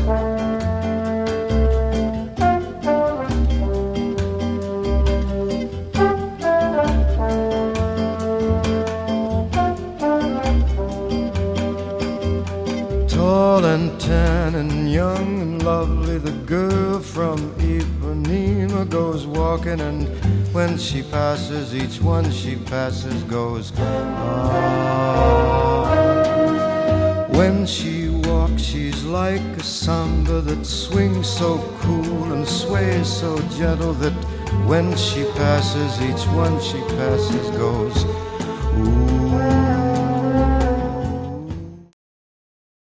Tall and tan and young and lovely, the girl from Ipanema goes walking, and when she passes, each one she passes goes, ah. When she walks, she's like a samba that swings so cool and sways so gentle that when she passes, each one she passes goes, ooh.